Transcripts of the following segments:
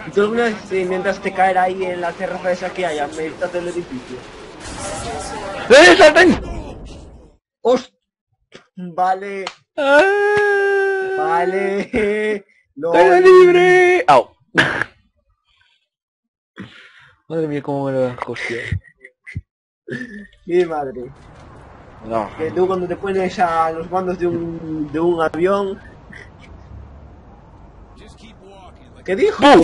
¿Tú alguna vez intentaste caer ahí en la terraza esa que hay a mitad del edificio? ¡Salten! ¡Host! Vale, vale. No. ¡Era libre! ¡Au! Madre mía, cómo me lo das, hostia. Mi madre. No. Que tú cuando te pones a los mandos de un avión. ¿Qué dijo? ¡Bum!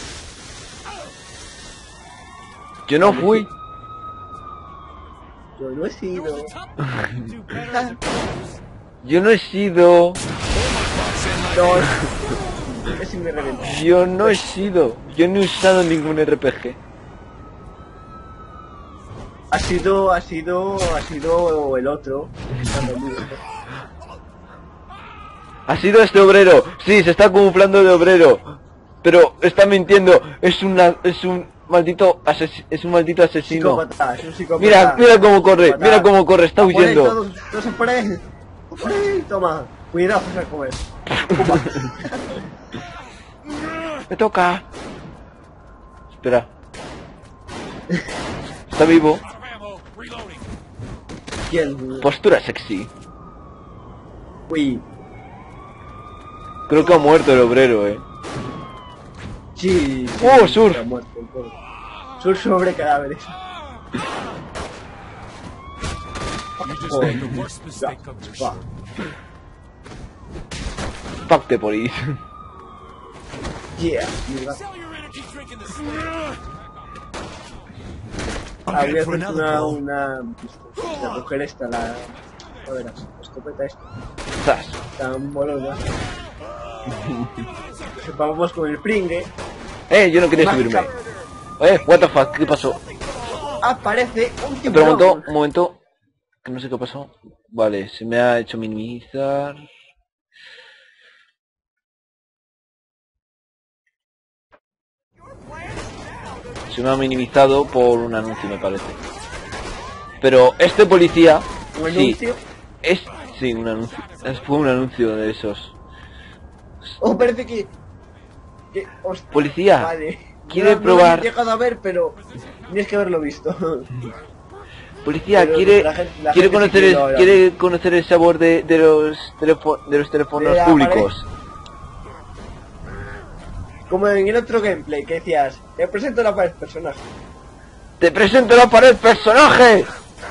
Yo no fui. Yo no he sido. Yo no he sido. No. Es me reventó. Yo no he sido. Yo no he usado ningún RPG. Ha sido el otro. Ha sido este obrero. Sí, se está camuflando de obrero. Pero está mintiendo. Es un maldito asesino. Psicópata, es un psicópata. Mira cómo corre. Psicópata. Mira cómo corre. Está huyendo. Todos por ahí. Por ahí, toma. Cuidado, José, ¿cómo es? Me toca. Espera. Está vivo. ¿Quién? Postura sexy. Uy. Creo que ha muerto el obrero, Sí. ¡Oh, surf! Está muerto, el pobre. Surf sobre cadáveres. Va. Fuck the police. Yeah. Voy a hacer una mujer esta, la escopeta esta. Zas. Tan bolona. Vamos con el pringue. Yo no quería subirme. What the fuck, ¿qué pasó? Aparece un Pero tiburón. un momento. Que no sé qué pasó. Vale, se me ha hecho minimizar. Se me ha minimizado por un anuncio, me parece. Pero este policía... ¿Un anuncio? Sí, un anuncio. Fue un anuncio de esos. Oh, parece que hostia, Policía, vale. ¿quiere No probar? lo he llegado a ver, pero tienes que haberlo visto. Policía, Pero ¿quiere la gente quiere sí conocer que lo quiere conocer el sabor de los teléfonos De la públicos? Como en el otro gameplay que decías, te presento la pared personaje. ¡Te presento la pared personaje!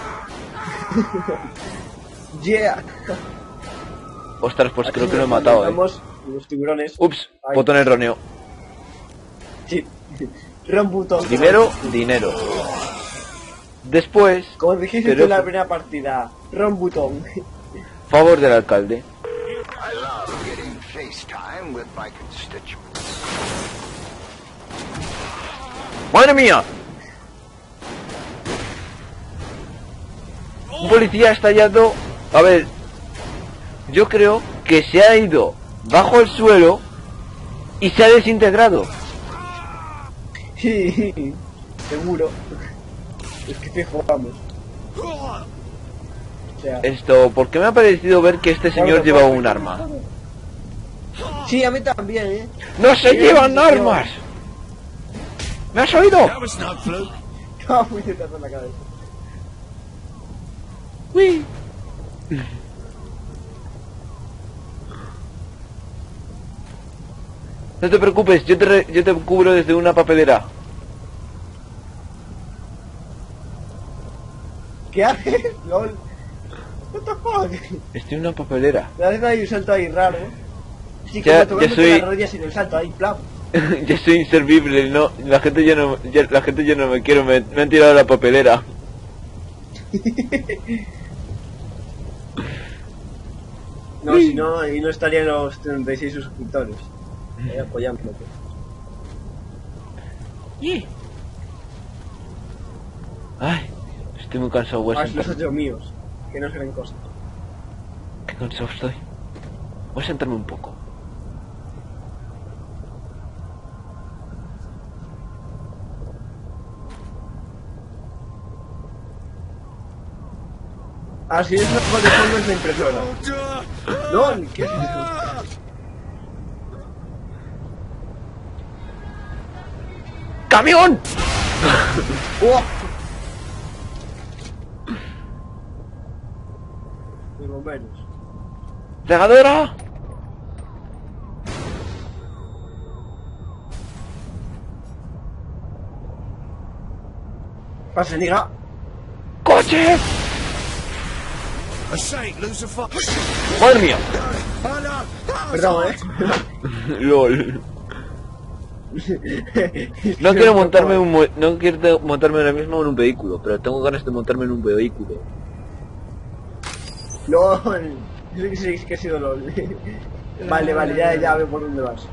Yeah. Ostras, pues creo que lo he Nos matado, matamos los tiburones. Ups, Ay. botón erróneo. Sí. Rombutón. Primero, dinero. Después, Como dijiste tú en la primera partida, Rombutón. favor del alcalde. I love getting FaceTime with my constituents. ¡Madre mía! Un policía ha estallado... A ver... Yo creo que se ha ido bajo el suelo y se ha desintegrado. Seguro. Es que fijo, vamos. O sea, Esto, porque me ha parecido ver que este señor llevaba un arma. sí, a mí también, ¡No se llevan armas! ¿Me has oído? No, muy detrás en la cabeza. ¡Uy! No te preocupes, yo te cubro desde una papelera. ¿Qué haces? LOL. What the fuck? Estoy en una papelera. Me haces ahí un salto ahí raro. Sí, Ya como tomándote soy- las rodillas sin el salto ahí, plap. Ya soy inservible, no, la gente ya no me quiere, me han tirado a la papelera. No, si no, ahí no estarían los 36 suscriptores. Apoyándote. Ay, estoy muy cansado, voy a Más los sentarme. 8 míos, que no serán cosas. Qué cansado estoy. Voy a sentarme un poco. Ah, si es una foto de fondo es la impresora. No, ¿qué es esto? camión! ¡Oh! De bomberos. ¡Regadora! Pase, diga. ¡Coche! A saint, Lucifer. ¡Madre mía! Perdón, LOL. No quiero montarme no quiero montarme ahora mismo en un vehículo, pero tengo ganas de montarme en un vehículo. LOL. Sí, que ha sido LOL. Vale, ya veo por dónde vas.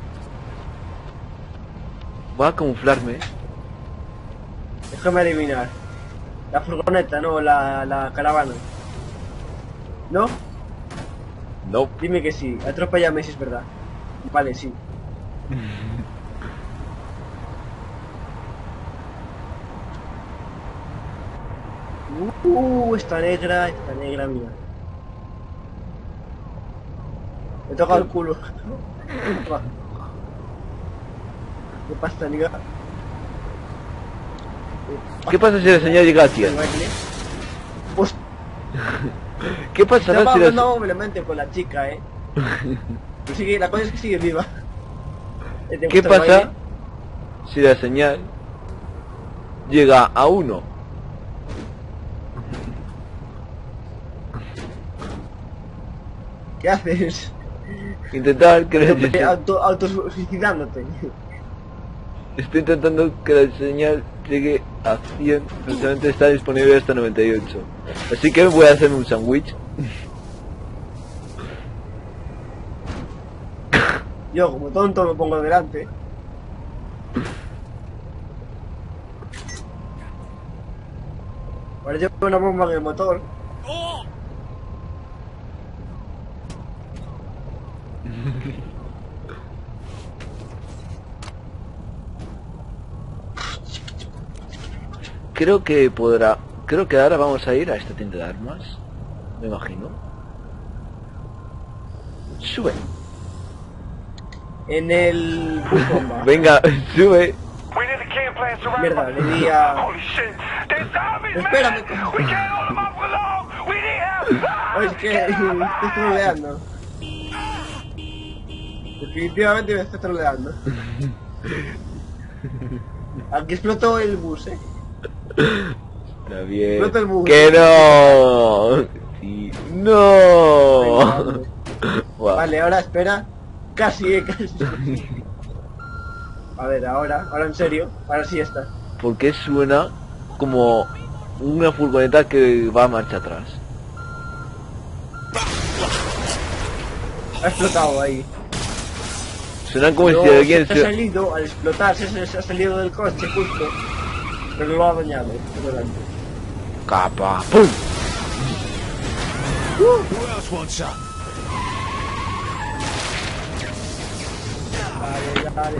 Voy a camuflarme. Déjame adivinar. La furgoneta, no, la caravana. ¿No? No. Dime que sí. Atropéllame si es verdad. Vale, sí. Está negra, mira. Me toca el culo. ¿Qué pasa, niga? ¿Qué pasa si la señal llega a 100? Pues ¿Qué pasará estaba si la hablando amablemente con la chica, Pero sigue, la cosa es que sigue viva. ¿Te ¿Qué gusta el pasa baile? si la señal llega a 1? ¿Qué haces? Intentar que la señal... Autosuicidándote. Estoy intentando que la señal llegue a 100, precisamente está disponible hasta 98. Así que voy a hacerme un sándwich. Yo, como tonto, me pongo delante. Ahora llevo una bomba en el motor. Creo que ahora vamos a ir a esta tienda de armas, me imagino. Sube. En el bus bomba. Venga, sube. Mierda, le di a... Espérame. Oye, es que estoy troleando. Definitivamente me estoy troleando. Aquí explotó el bus, Está bien. Explota el bus. ¡Que no! Sí. ¡No! Wow. Vale, ahora espera. Casi. A ver, ahora en serio. Ahora sí está. ¿Por qué suena como una furgoneta que va a marcha atrás? Ha explotado ahí. Suena como No, si alguien se ha salido, al explotar, se ha salido del coche justo. Pero lo ha dañado. Por delante. ¡Capa! ¡Pum! Who else wants up? Dale.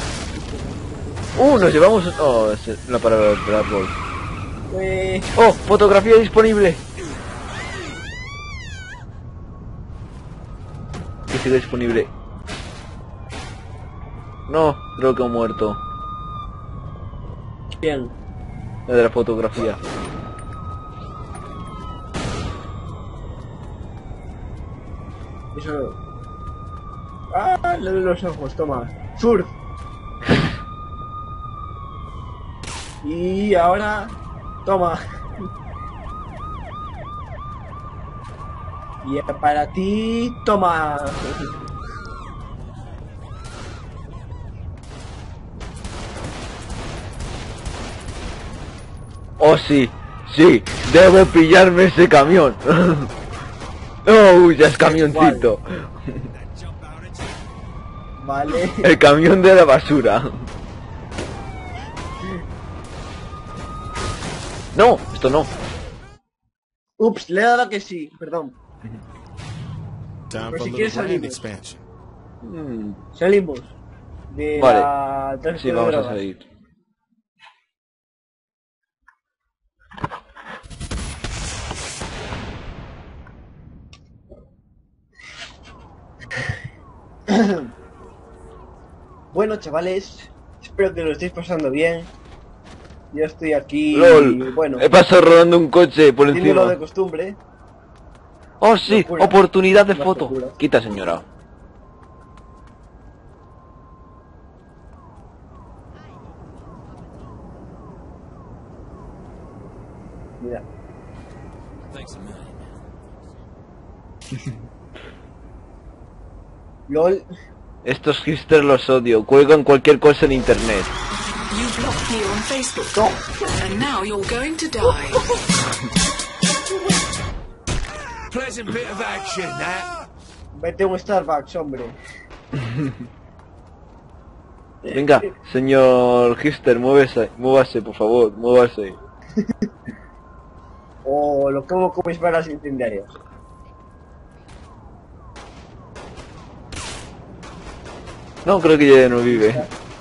Nos llevamos... Oh, es la parada del árbol. Eh, ¡Oh! ¡Fotografía disponible! Que sigue disponible. No, creo que ha muerto. bien. La de la fotografía. Eso... Ah, le doy los ojos, toma. Surf. Y ahora... Toma. Y para ti... Toma. ¡Oh, sí! ¡Sí! ¡Debo pillarme ese camión! ¡Oh, ya es camioncito! Vale. El camión de la basura. No, esto no. Ups, le he dado que sí, perdón. Time Pero for si a quieres little brand salimos. expansion. Salimos. De Vale. la tráfico Sí, de vamos a drogas. salir. Bueno, chavales, Espero que lo estéis pasando bien. Yo estoy aquí. LOL. Bueno, He pasado rodando un coche por tiene lo de encima. costumbre. Oh, sí. Locura. Oportunidad de Más foto. locuras. Quita, señora. Mira. LOL. Estos hipsters los odio. Cuelgan cualquier cosa en internet. You blocked me on Facebook. And now you're going to die. Pleasant bit of action, that. Vete a un Starbucks, hombre. Venga, señor hipster, muévase, por favor, muévase. O lo como mis balas incendiarias. No, creo que ya no vive.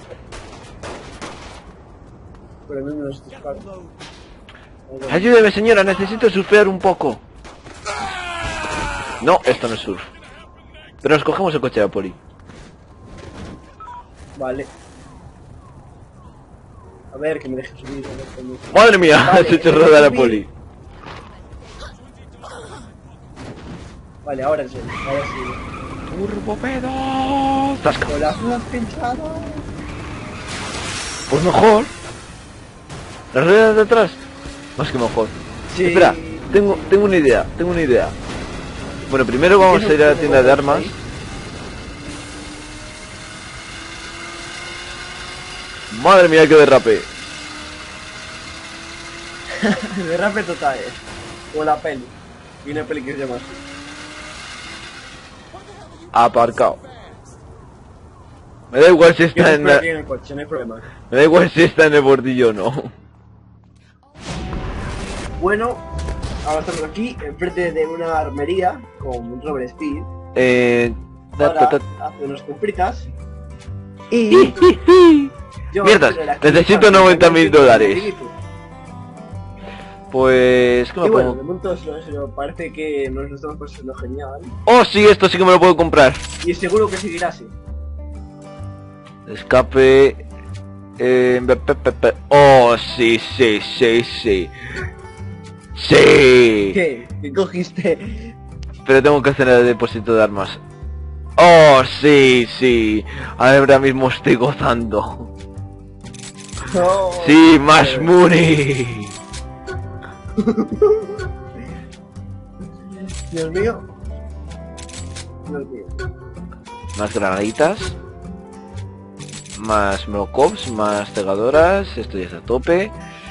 Por lo menos disparo. Ayúdeme, señora, necesito surfear un poco. No, esto no es surf. Pero nos cogemos el coche de la poli. Vale. A ver, que me deje subir. A ver, cómo- Madre mía, Vale, se echó rodar la subir. poli. Vale, ahora sí. Ahora sí. ¡Turbopedo! ¡Zasca! Con las ruedas pinchadas. Pues mejor. Las ruedas de atrás. Más que mejor. Sí. Espera, tengo una idea. Bueno, primero vamos a ir a la tienda de armas. Madre mía, que derrape. Derrape total. O la peli. Y una peli que se llama así. Aparcado. Me da igual si Yo está en espero la... aquí en el coche, no hay problema. Me da igual si está en el bordillo o no. Bueno, ahora estamos aquí, enfrente de una armería con Robert Speed. Ta, ta, Para ta. hacer unas compritas. Y... yo Mierdas, quiero la necesito actividad 90.000 dólares. y Pues... ¿qué me bueno, pongo? de momento parece que nos lo estamos pasando genial. Oh, sí, esto sí que me lo puedo comprar. Y seguro que seguirá así. Escape... Oh, sí. Sí. ¿Qué? ¿Qué cogiste? Pero tengo que hacer el depósito de armas. Oh, sí. Ahora mismo estoy gozando. No. Sí, más money. Dios mío. Dios mío. Más granaditas. Más molokovs, más cegadoras. Esto ya está a tope.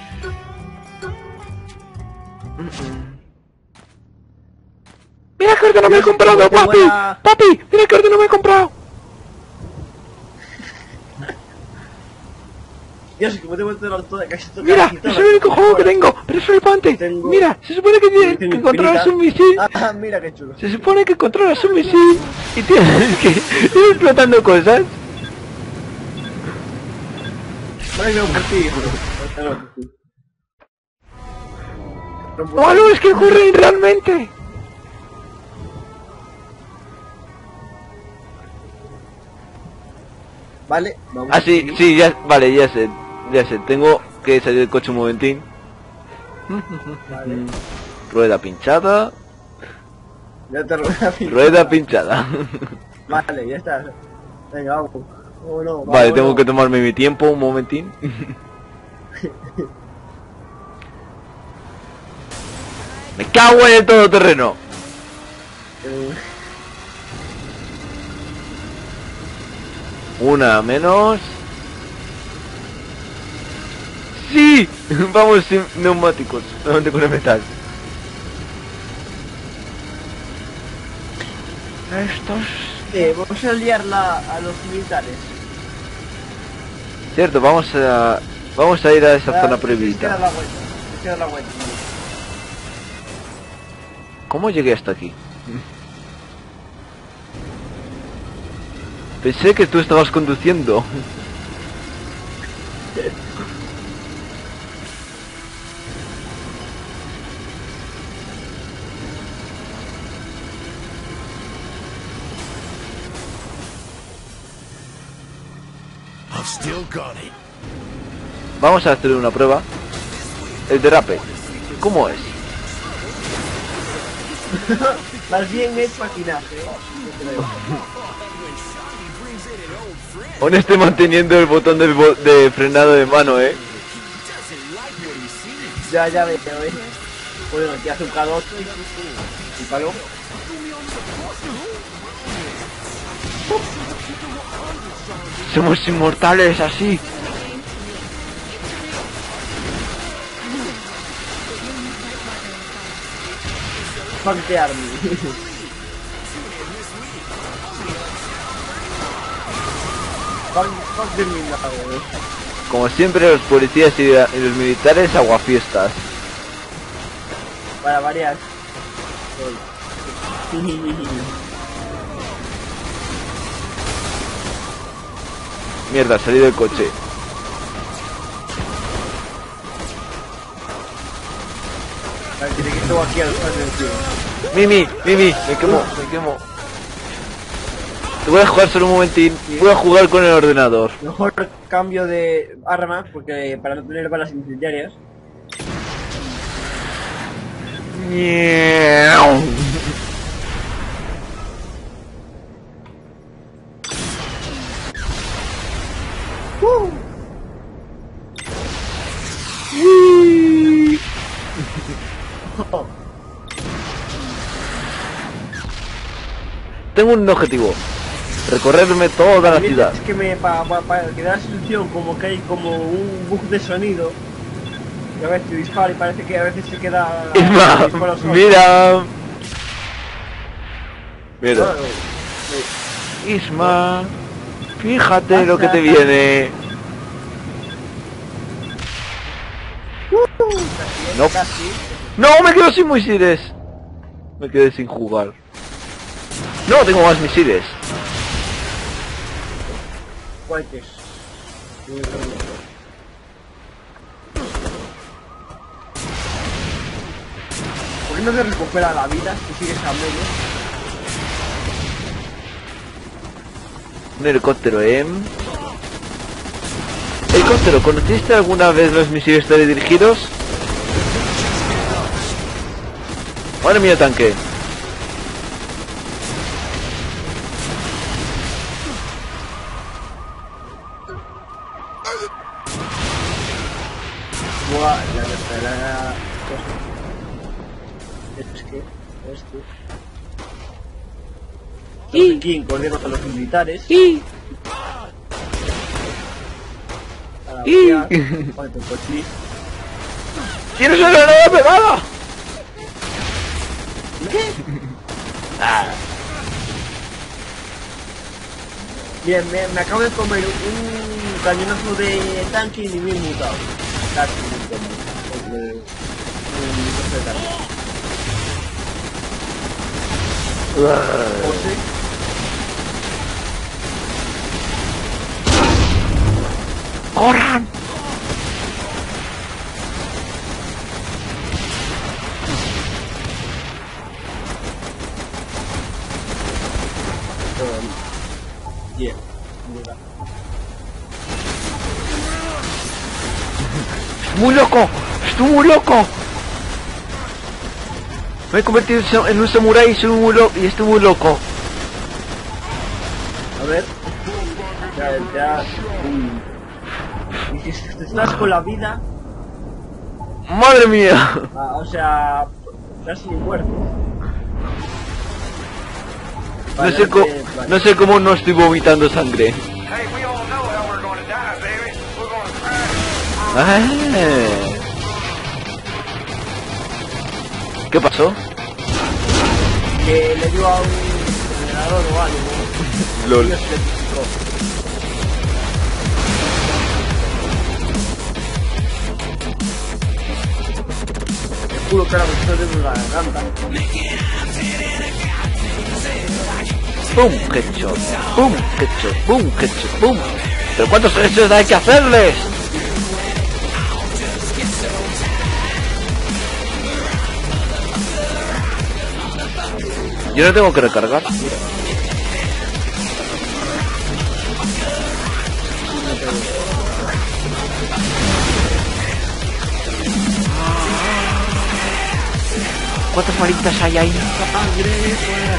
Mira que no me he comprado, Te voy papi. a- Papi, mira que no me he comprado. Dios, como tengo toda casi toda Mira, casi toda es el único la- juego que tengo, pero es flipante. Tengo- Mira, se supone que tienes Tengo que controlas un infinita. misil. Ah, mira qué chulo. Se supone que controlas un misil y tienes que ir explotando cosas. Vale, no, por ti. No, por ti. No, por ¡Oh, ti. no! ¡Es que ocurren realmente! Vale, vamos. Ah, sí, ya, vale, ya sé. Tengo que salir del coche un momentín. Vale. Rueda pinchada. Ya te rueda Rueda pinchada. Vale, ya está. Venga, vamos. Vámonos, Vale, tengo vámonos. que tomarme mi tiempo un momentín. Me cago en el todoterreno. Eh, Una menos. ¡Sí! Vamos sin neumáticos de metal. Estos... vamos a liarla a los militares. Cierto, vamos a ir a esa zona Tienes que dar prohibida. la vuelta. Tienes que dar la vuelta. ¿Cómo llegué hasta aquí? Pensé que tú estabas conduciendo. I've still got it. Vamos a hacer una prueba. El derrape. ¿Cómo es? Más bien es patinaje. Aún estoy manteniendo el botón de frenado de mano, Ya veo, Bueno, aquí hace un calor. Y palo. Somos inmortales así. Fuck the army. Fuck the milagro. Como siempre, los policías y los militares aguafiestas. Para variar. Mierda, salí del coche. Tiene que estar aquí al frente. Mimi, me quemo. Te voy a jugar solo un momentín. Voy a jugar con el ordenador. Mejor cambio de arma, porque para no tener balas incendiarias. Tengo un objetivo. Recorrerme toda la ciudad. Es que para que da la sensación como que hay como un bug de sonido. Y a veces te dispara y parece que a veces se queda... Isma, mira. Mira. Isma, fíjate lo que te viene. No. No, me quedo sin misiles. Me quedé sin jugar. No, tengo más misiles. Cohetes. ¿Por qué no se recupera la vida si sigues a medio? Un helicóptero, Helicóptero, ¿conociste alguna vez los misiles teledirigidos? Madre mía, tanque. Buah, la es que los King corrieron con los militares. ¡Tienes una granada pegada! Bien, me acabo de comer un cañonazo de tanque y ni bien mutado. Casi me como. ¡Corran! Yeah. ¡Muy loco! ¡Estoy muy loco! Me he convertido en un samurái y estoy muy loco. A ver. Ya. Y si estás con la vida. ¡Madre mía! O sea. Casi muerto. No sé cómo no estoy vomitando sangre. Hey, we all know how we're gonna die, baby. We're gonna crash. ¿Qué pasó? Que le dio a un generador o algo. LOL. Y se electrificó. Te juro que ahora me estoy de la garganta. ¡Bum! ¡Headshot! ¡Bum! ¡Headshot! ¡Bum! ¡Headshot! ¡Bum! ¿Pero cuántos headshots hay que hacerles? Yo no tengo que recargar. ¿Cuántas balitas hay ahí? Sangre fuera.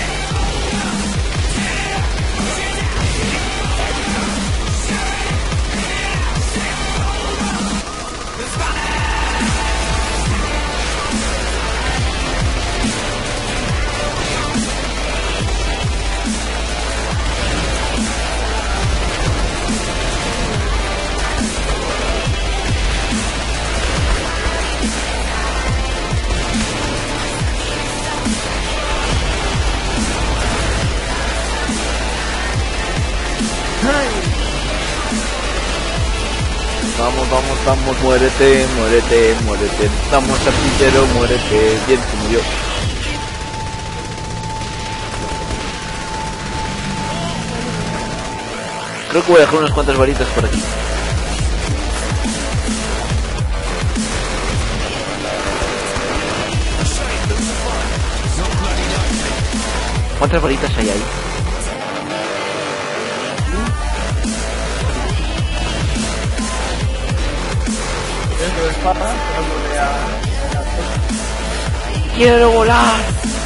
Vamos, vamos, vamos, muérete, muérete, muérete. Vamos, artillero, muérete. Bien, se murió. Creo que voy a dejar unas cuantas varitas por aquí. ¿Cuántas varitas hay ahí? Dentro de espada, dándole a... ¡Quiero volar!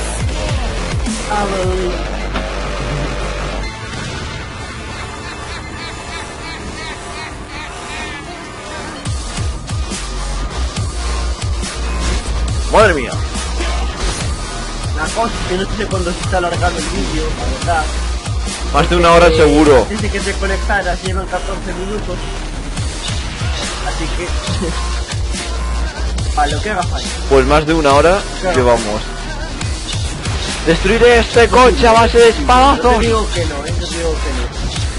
¡Madre mía! La cosa es que no sé cuándo se está alargando el vídeo, la verdad. Más de una hora seguro. Dice que te conectaras, llevan 14 minutos. Así que... a lo que haga falta. Pues más de una hora Claro. llevamos. ¡Destruiré este coche a base de Yo espadazos! te digo que no, yo te digo que no.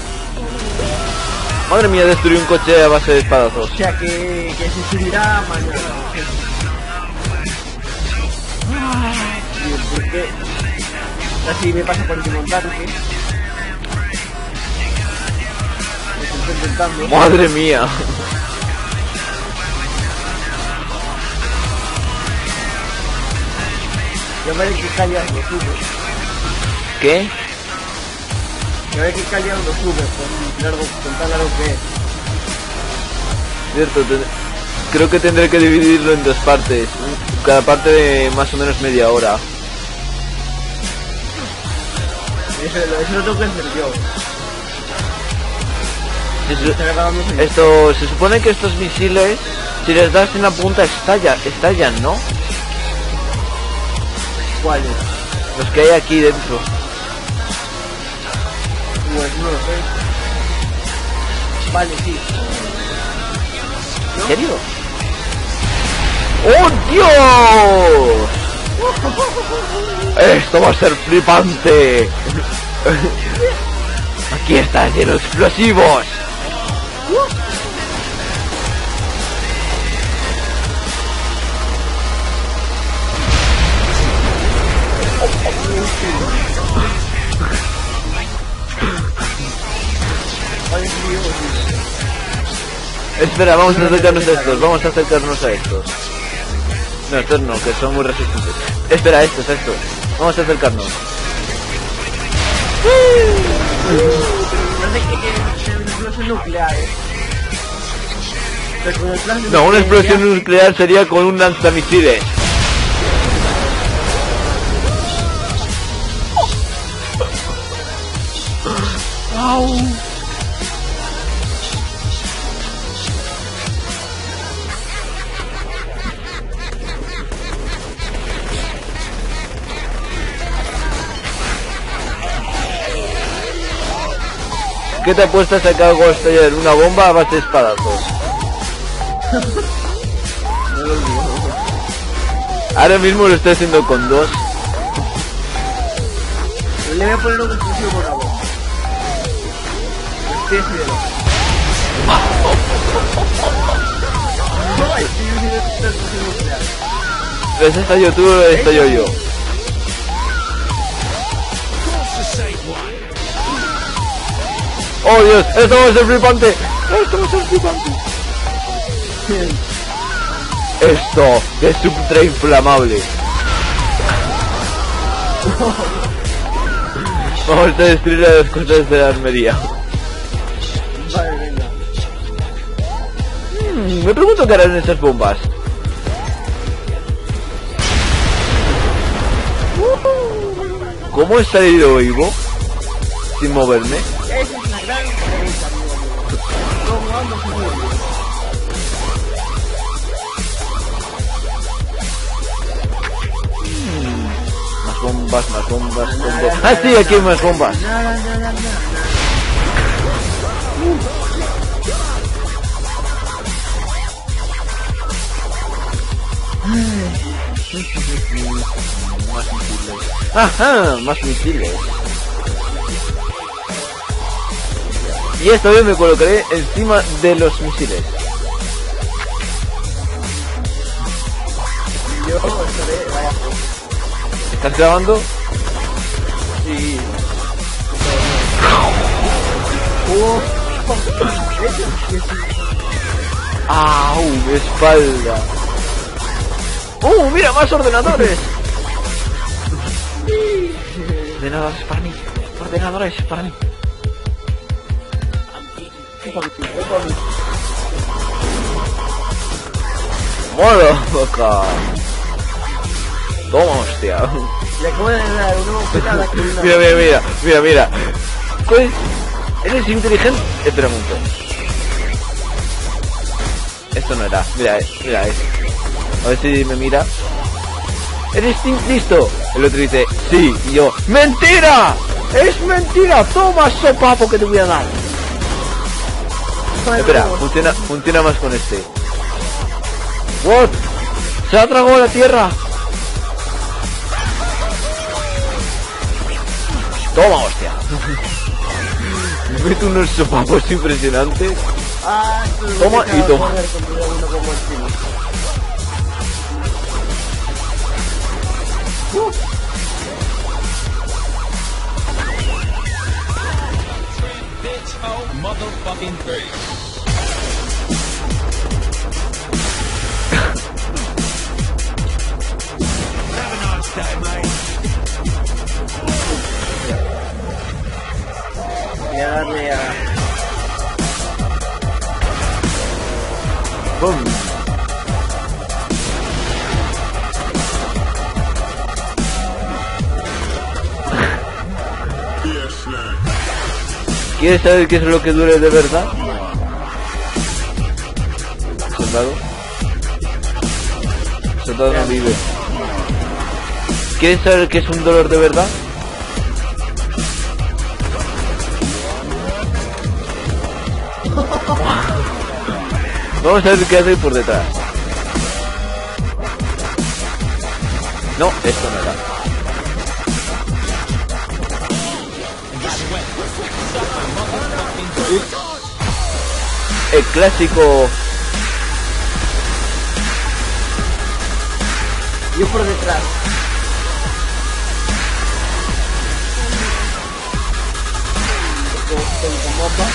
Madre mía, destruí un coche a base de espadazos. O sea que se subirá mañana. Porque así me pasa por el montaje. Lo estoy intentando. Madre mía. Ya veré que callas lo sube. ¿Qué? Ya veré que callas lo sube con tan largo que es. Cierto, creo que tendré que dividirlo en dos partes. Cada parte de más o menos media hora. Eso lo tengo que hacer yo. Esto, se supone que estos misiles, si les das en la punta estallan, ¿no? ¿Cuál es? Los que hay aquí dentro. Pues no lo sé. Vale, sí. ¿En serio? ¡Oh, Dios! ¡Esto va a ser flipante! Aquí está lleno de explosivos. Ay, Dios. Espera, vamos a acercarnos a estos, vamos a acercarnos a estos. No, estos no, que son muy resistentes. Espera, estos. Vamos a acercarnos. No sé qué es una explosión nuclear, Pero con el plan de No, una explosión nuclear sería con un lanzamisiles. ¡Au! ¿Qué te apuestas a que hago estallar una bomba a base de espadazos? Ahora mismo lo estoy haciendo con dos. Le voy a poner un explosivo por la boca. Estoy haciendo. Ay, estoy haciendo esta explosión nuclear. ¿Ves estallo tú o estallo yo? ¡Oh, Dios! ¡Esto va a ser flipante! ¡Esto va a ser flipante! Esto es ultra inflamable. Vamos a destruir las cosas de la armería. Vale, venga. Me pregunto qué harán esas bombas. ¿Cómo he salido vivo? Sin moverme. Esa es la gran diferencia, amigo mío. ¿Cómo vamos a subir? Más bombas, más bombas, bombas. ¡Ah, sí! Aquí hay más bombas. Más misiles. ¡Ajá! Más misiles. Y esta vez me colocaré encima de los misiles. Yo estaré, vaya. ¿Estás grabando? Sí. ¡Au! Mi espalda. ¡Mira! ¡Más ordenadores! Ordenadores para mí. Ordenadores para mí. ¡Mola, boca! Toma, hostia. Le acabo de dar una bofetada con una... Mira. Pues, ¿eres inteligente? Espera un momento. Esto no era. Mira eso. A ver si me mira. ¿Eres listo? El otro dice, sí. Y yo, ¡mentira! ¡Es mentira! ¡Toma, sopapo que te voy a dar! Espera, funciona más con este. ¿What? ¡Se ha tragado la tierra! ¡Toma, hostia! Me meto unos sopapos impresionantes. Ah, Toma y toma. Voy a darle a... ¡Bum! ¿Quieres saber qué es lo que duele de verdad? Soldado. Soldado no vive. ¿Quieres saber qué es un dolor de verdad? Vamos a ver qué hace por detrás. No, esto no era. El clásico. Yo por detrás. Con bomba.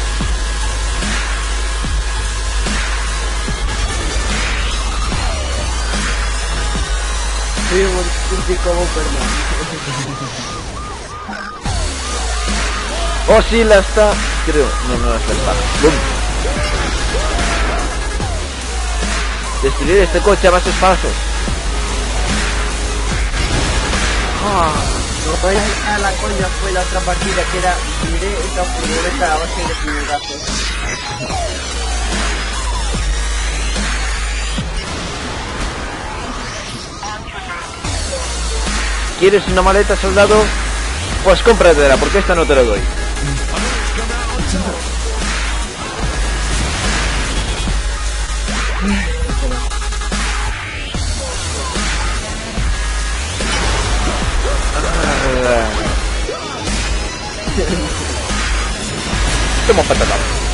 Sí, un chico Bomberman. Oh, sí, la está. Creo. No la está el palo. ¡Bum! Destruir este coche a bases falsos. No voy a la coña, fue la otra partida que era. Miré esta furgoneta a base de puñetazos. ¿Quieres una maleta, soldado? Pues cómpratela, porque esta no te la doy. Toma patata.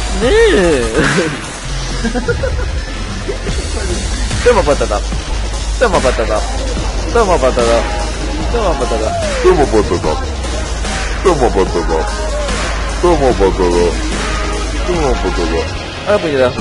Toma patata. Toma patata. Toma patata. Toma patata. Toma patata. Toma patata. Toma patata. Toma patata. Ahora puñetazo.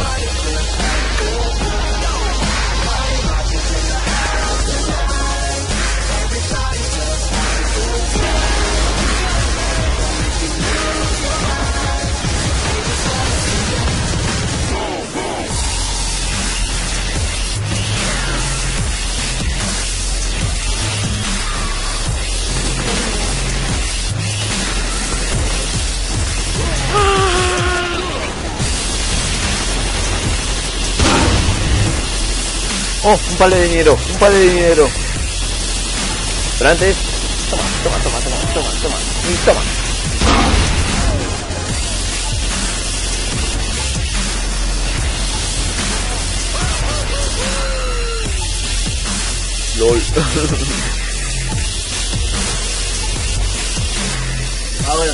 Oh, un palo de dinero, un palo de dinero. Pero antes... Toma. LOL. Ahora.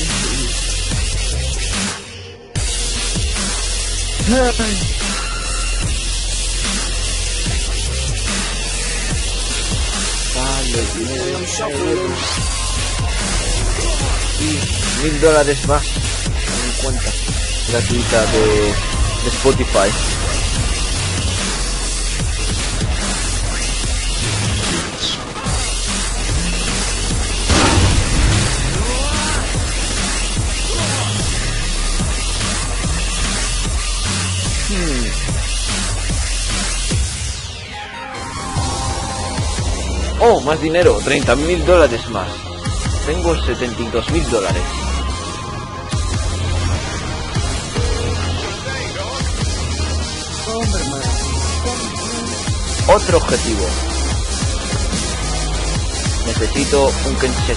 Y $1000 más en mi cuenta gratuita de Spotify. Oh, más dinero, $30.000 más. Tengo $72.000. Otro objetivo. Necesito un Kensheki.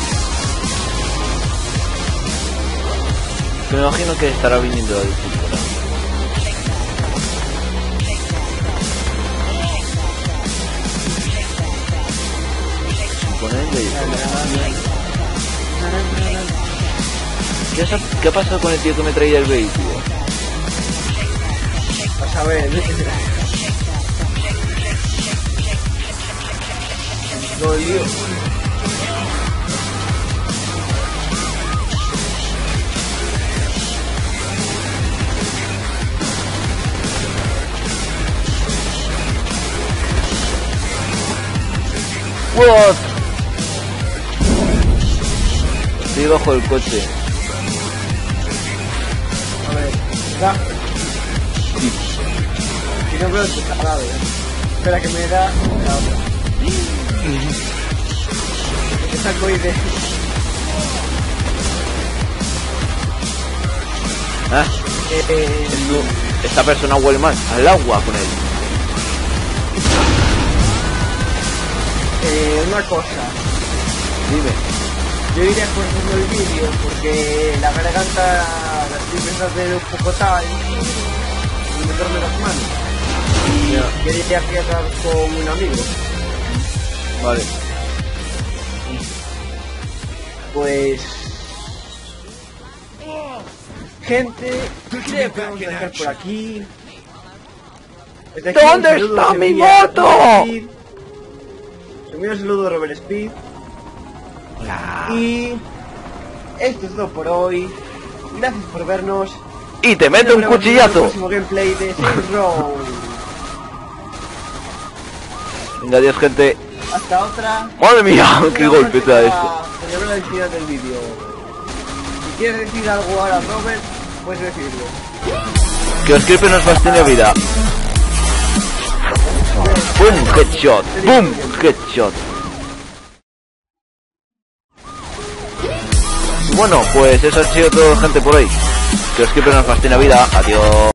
Me imagino que estará viniendo del futuro. ¿Qué ha pasado con el tío que me traía el vehículo? Vas a ver. Lo lío. What? Estoy bajo el coche. A ver, da. Si no veo que está grave. Espera que me da la otra. Que saco de... ¿Ah? Esta persona huele mal. Al agua con él. Una cosa. Dime. Yo iría cortando el vídeo porque la garganta la estoy empezando a hacer un poco tal y meterme las manos. Y quería quedar con un amigo. Vale. Pues... gente, creo que vamos a dejar por aquí. Desde aquí ¿Dónde un saludo está que mi envía moto? Robert Speed. Se envía un saludo de Robert Speed. Y esto es todo por hoy. Gracias por vernos. Y te mete un Nos vemos en el cuchillazo. próximo gameplay de Saints Row. Venga, adiós, gente. Hasta otra. Madre mía, qué golpe te da esto. Ponerlo al final del vídeo. Si quieres decir algo ahora, Robert, puedes decirlo. Que os crepe nos fastidia vida. Boom, headshot. Boom, headshot. Bueno, pues eso ha sido todo, gente, por hoy. Que os crepe nos fastidia vida. Adiós.